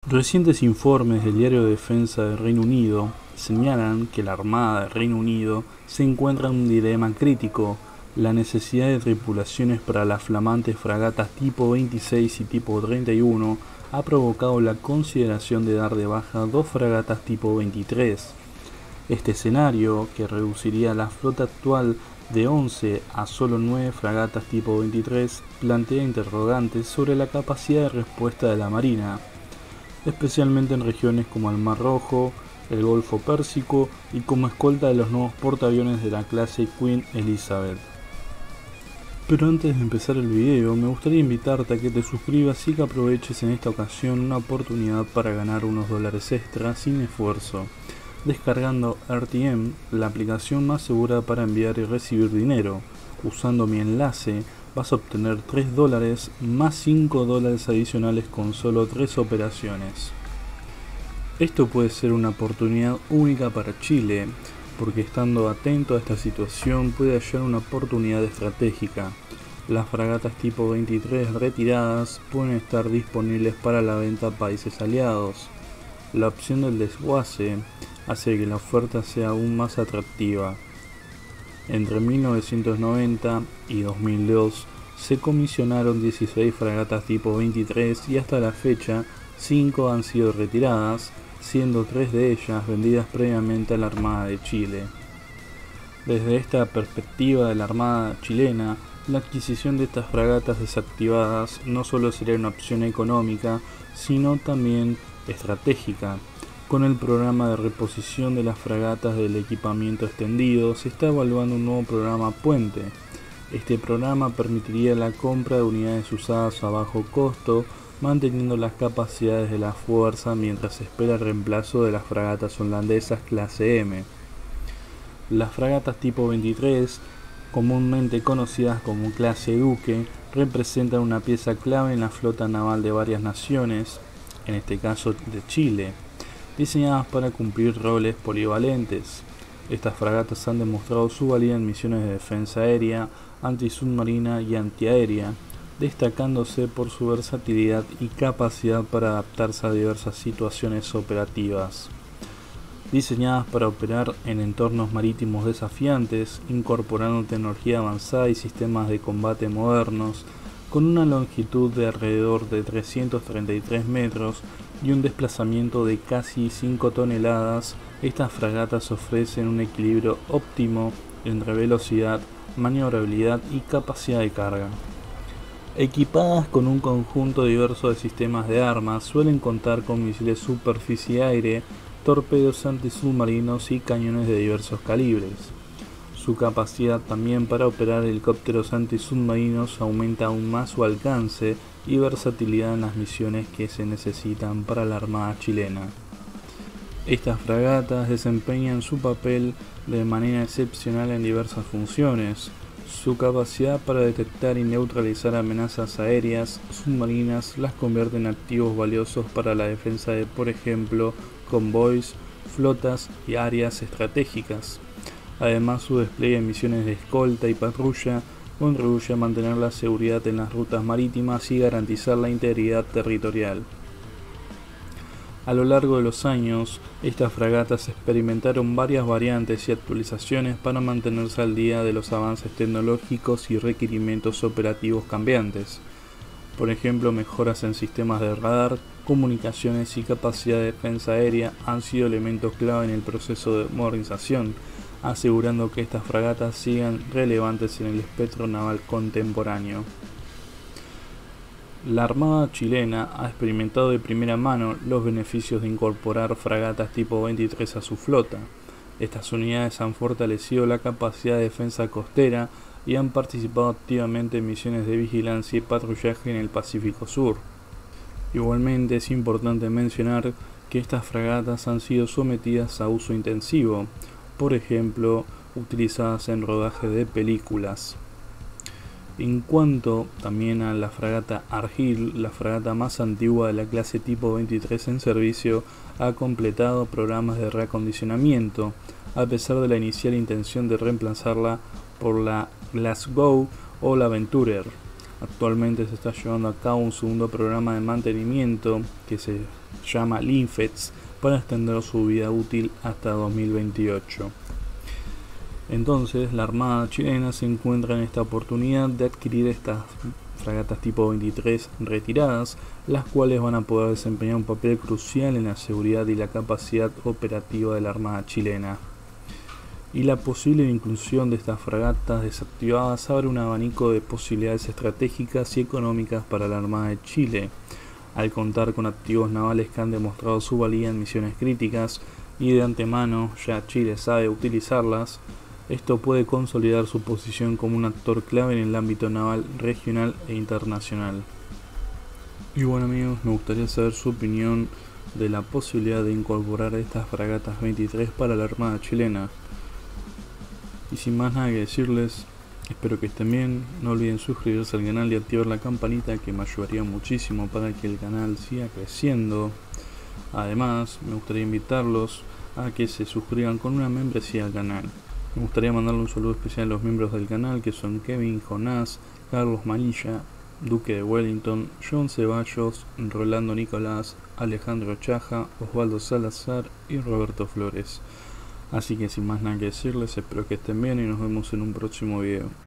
Recientes informes del Diario de Defensa del Reino Unido señalan que la Armada del Reino Unido se encuentra en un dilema crítico: la necesidad de tripulaciones para las flamantes fragatas tipo 26 y tipo 31 ha provocado la consideración de dar de baja dos fragatas tipo 23. Este escenario, que reduciría la flota actual de 11 a solo 9 fragatas tipo 23, plantea interrogantes sobre la capacidad de respuesta de la Marina, especialmente en regiones como el Mar Rojo, el Golfo Pérsico y como escolta de los nuevos portaaviones de la clase Queen Elizabeth. Pero antes de empezar el video, me gustaría invitarte a que te suscribas y que aproveches en esta ocasión una oportunidad para ganar unos dólares extra sin esfuerzo, descargando RTM, la aplicación más segura para enviar y recibir dinero. Usando mi enlace vas a obtener $3 más $5 adicionales con solo 3 operaciones. Esto puede ser una oportunidad única para Chile, porque estando atento a esta situación puede hallar una oportunidad estratégica. Las fragatas tipo 23 retiradas pueden estar disponibles para la venta a países aliados. La opción del desguace hace que la oferta sea aún más atractiva. Entre 1990 y 2002 se comisionaron 16 fragatas tipo 23 y hasta la fecha 5 han sido retiradas, siendo 3 de ellas vendidas previamente a la Armada de Chile. Desde esta perspectiva de la Armada chilena, la adquisición de estas fragatas desactivadas no solo sería una opción económica, sino también estratégica. Con el programa de reposición de las fragatas del equipamiento extendido, se está evaluando un nuevo programa puente. Este programa permitiría la compra de unidades usadas a bajo costo, manteniendo las capacidades de la fuerza mientras se espera el reemplazo de las fragatas holandesas clase M. Las fragatas tipo 23, comúnmente conocidas como clase Duque, representan una pieza clave en la flota naval de varias naciones, en este caso de Chile, diseñadas para cumplir roles polivalentes. Estas fragatas han demostrado su valía en misiones de defensa aérea, antisubmarina y antiaérea, destacándose por su versatilidad y capacidad para adaptarse a diversas situaciones operativas. Diseñadas para operar en entornos marítimos desafiantes, incorporando tecnología avanzada y sistemas de combate modernos, con una longitud de alrededor de 333 metros y un desplazamiento de casi 5 toneladas, estas fragatas ofrecen un equilibrio óptimo entre velocidad, maniobrabilidad y capacidad de carga. Equipadas con un conjunto diverso de sistemas de armas, suelen contar con misiles superficie-aire, torpedos antisubmarinos y cañones de diversos calibres. Su capacidad también para operar helicópteros antisubmarinos aumenta aún más su alcance y versatilidad en las misiones que se necesitan para la Armada chilena. Estas fragatas desempeñan su papel de manera excepcional en diversas funciones. Su capacidad para detectar y neutralizar amenazas aéreas submarinas las convierte en activos valiosos para la defensa de, por ejemplo, convoys, flotas y áreas estratégicas. Además, su despliegue en misiones de escolta y patrulla contribuye a mantener la seguridad en las rutas marítimas y garantizar la integridad territorial. A lo largo de los años, estas fragatas experimentaron varias variantes y actualizaciones para mantenerse al día de los avances tecnológicos y requerimientos operativos cambiantes. Por ejemplo, mejoras en sistemas de radar, comunicaciones y capacidad de defensa aérea han sido elementos clave en el proceso de modernización, asegurando que estas fragatas sigan relevantes en el espectro naval contemporáneo. La Armada chilena ha experimentado de primera mano los beneficios de incorporar fragatas tipo 23 a su flota. Estas unidades han fortalecido la capacidad de defensa costera y han participado activamente en misiones de vigilancia y patrullaje en el Pacífico Sur. Igualmente es importante mencionar que estas fragatas han sido sometidas a uso intensivo, por ejemplo, utilizadas en rodaje de películas. En cuanto también a la fragata Argyll, la fragata más antigua de la clase tipo 23 en servicio, ha completado programas de reacondicionamiento, a pesar de la inicial intención de reemplazarla por la Glasgow o la Venturer. Actualmente se está llevando a cabo un segundo programa de mantenimiento que se llama Linfets para extender su vida útil hasta 2028. Entonces la Armada chilena se encuentra en esta oportunidad de adquirir estas fragatas tipo 23 retiradas, las cuales van a poder desempeñar un papel crucial en la seguridad y la capacidad operativa de la Armada chilena. Y la posible inclusión de estas fragatas desactivadas abre un abanico de posibilidades estratégicas y económicas para la Armada de Chile, al contar con activos navales que han demostrado su valía en misiones críticas y de antemano ya Chile sabe utilizarlas. Esto puede consolidar su posición como un actor clave en el ámbito naval regional e internacional. Y bueno amigos, me gustaría saber su opinión de la posibilidad de incorporar estas fragatas 23 para la Armada chilena. Y sin más nada que decirles, espero que estén bien, no olviden suscribirse al canal y activar la campanita, que me ayudaría muchísimo para que el canal siga creciendo. Además, me gustaría invitarlos a que se suscriban con una membresía al canal. Me gustaría mandarle un saludo especial a los miembros del canal, que son Kevin, Jonás, Carlos Manilla, Duque de Wellington, John Ceballos, Rolando Nicolás, Alejandro Chaja, Osvaldo Salazar y Roberto Flores. Así que sin más nada que decirles, espero que estén bien y nos vemos en un próximo video.